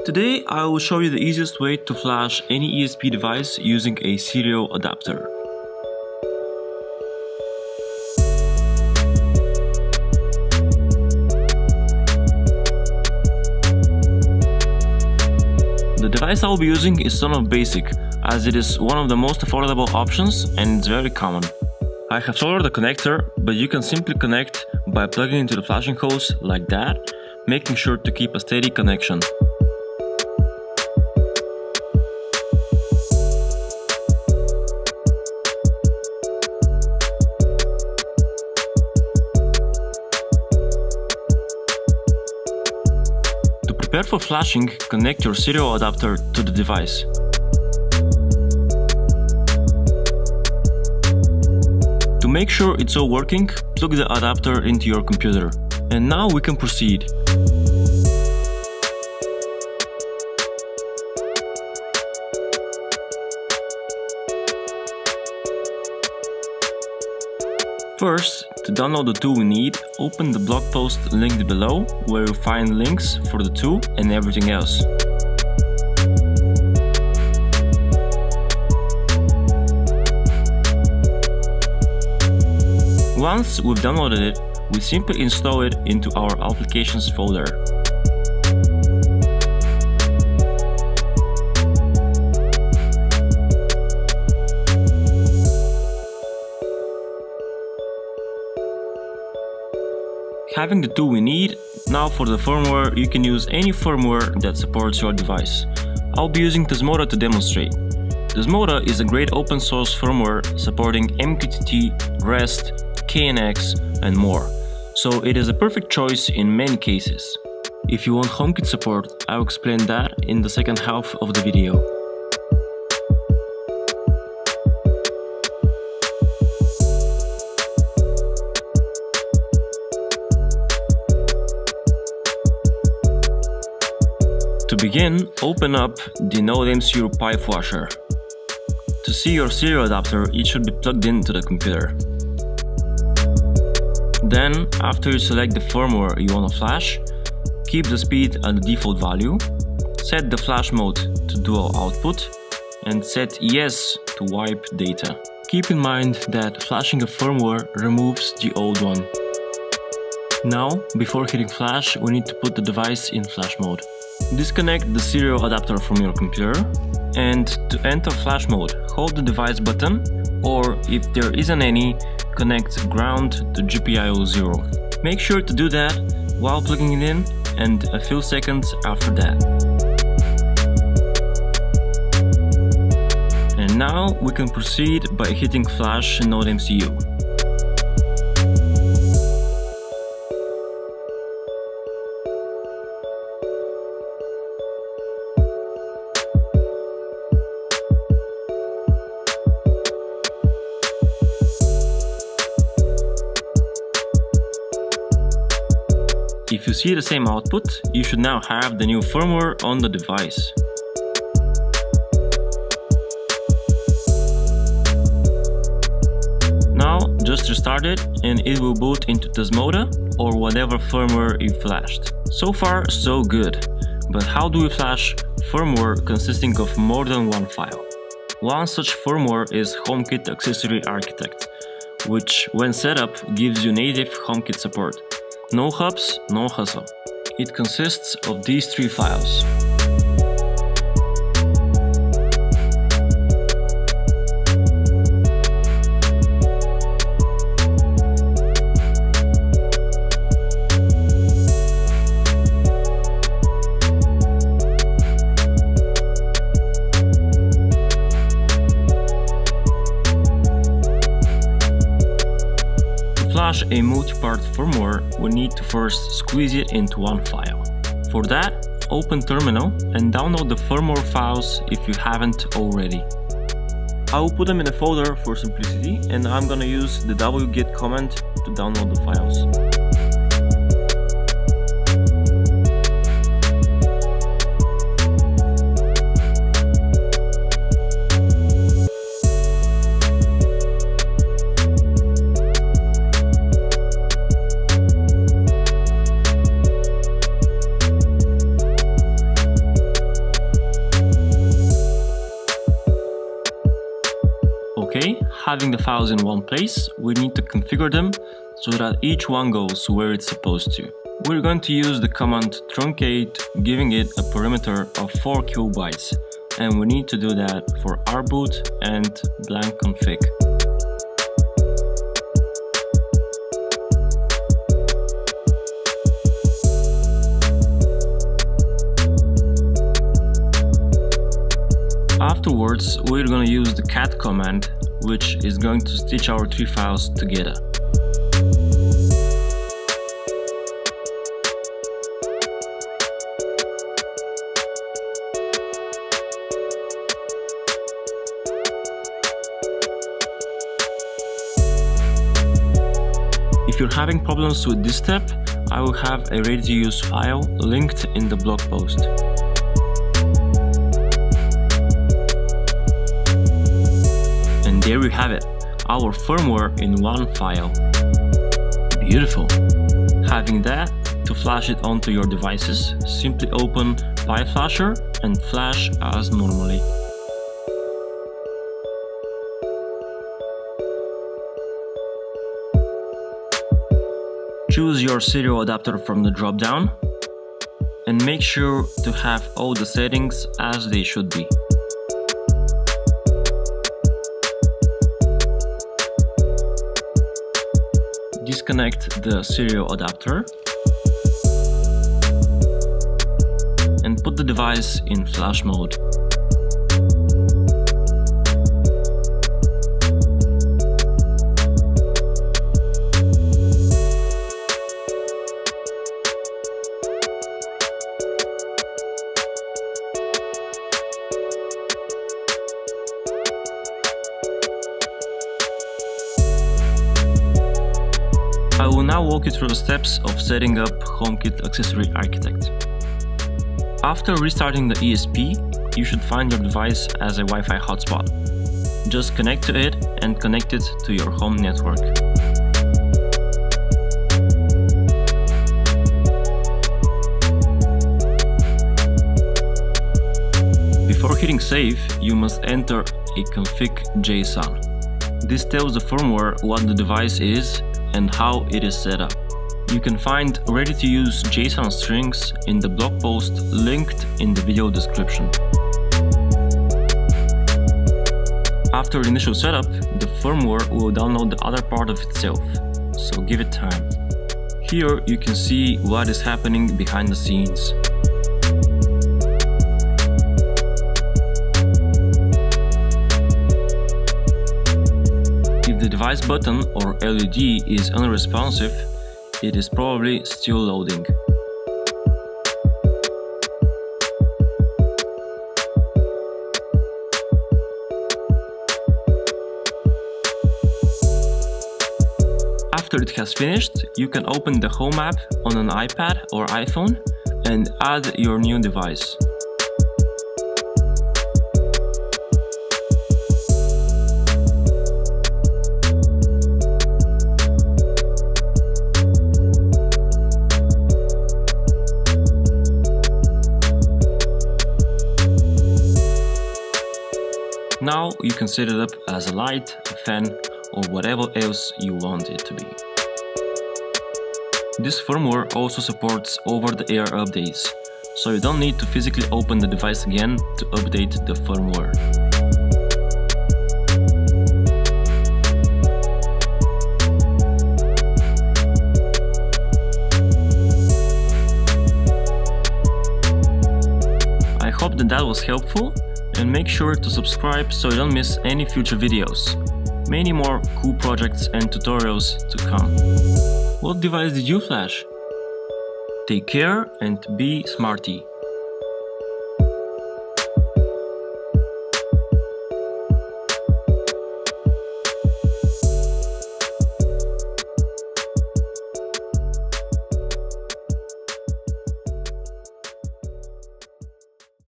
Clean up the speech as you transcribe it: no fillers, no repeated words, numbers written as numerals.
Today I will show you the easiest way to flash any ESP device using a serial adapter. The device I will be using is Sonoff Basic, as it is one of the most affordable options and it's very common. I have soldered the connector, but you can simply connect by plugging into the flashing hose like that, making sure to keep a steady connection. To prepare for flashing, connect your serial adapter to the device. To make sure it's all working, plug the adapter into your computer. And now we can proceed. First, to download the tool we need, open the blog post linked below, where you'll find links for the tool and everything else. Once we've downloaded it, we simply install it into our applications folder. Having the tool we need, now for the firmware, you can use any firmware that supports your device. I'll be using Tasmota to demonstrate. Tasmota is a great open source firmware supporting MQTT, REST, KNX and more, so it is a perfect choice in many cases. If you want HomeKit support, I'll explain that in the second half of the video. To begin, open up the NodeMCU Pi flasher. To see your serial adapter, it should be plugged into the computer. Then, after you select the firmware you want to flash, keep the speed at the default value, set the flash mode to dual output, and set yes to wipe data. Keep in mind that flashing a firmware removes the old one. Now, before hitting flash, we need to put the device in flash mode. Disconnect the serial adapter from your computer, and to enter flash mode, hold the device button, or if there isn't any, connect ground to GPIO 0. Make sure to do that while plugging it in and a few seconds after that. And now we can proceed by hitting flash NodeMCU. If you see the same output, you should now have the new firmware on the device. Now just restart it and it will boot into Tasmota or whatever firmware you flashed. So far so good, but how do we flash firmware consisting of more than one file? One such firmware is HomeKit Accessory Architect, which when set up gives you native HomeKit support. No hubs, no hassle. It consists of these three files. To flash a multi-part firmware, we need to first squeeze it into one file. For that, open Terminal and download the firmware files if you haven't already. I will put them in a folder for simplicity, and I'm gonna use the wget command to download the files. having the files in one place, we need to configure them so that each one goes where it's supposed to. We're going to use the command truncate, giving it a parameter of 4 kilobytes, and we need to do that for rboot and blank config. Afterwards, we're going to use the cat command, which is going to stitch our 3 files together. If you're having problems with this step, I will have a ready-to-use file linked in the blog post. And there we have it, our firmware in one file. Beautiful! Having that, to flash it onto your devices, simply open PyFlasher and flash as normally. Choose your serial adapter from the drop-down and make sure to have all the settings as they should be. Disconnect the serial adapter and put the device in flash mode. I will now walk you through the steps of setting up HomeKit Accessory Architect. After restarting the ESP, you should find your device as a Wi-Fi hotspot. Just connect to it and connect it to your home network. Before hitting save, you must enter a config JSON. This tells the firmware what the device is and how it is set up. You can find ready-to-use JSON strings in the blog post linked in the video description. After initial setup, the firmware will download the other part of itself, so give it time. Here you can see what is happening behind the scenes. If the device button or LED is unresponsive, it is probably still loading. After it has finished, you can open the Home app on an iPad or iPhone and add your new device. Now you can set it up as a light, a fan, or whatever else you want it to be. This firmware also supports over-the-air updates, so you don't need to physically open the device again to update the firmware. I hope that was helpful. And make sure to subscribe so you don't miss any future videos. Many more cool projects and tutorials to come. What device did you flash? Take care and be smarty.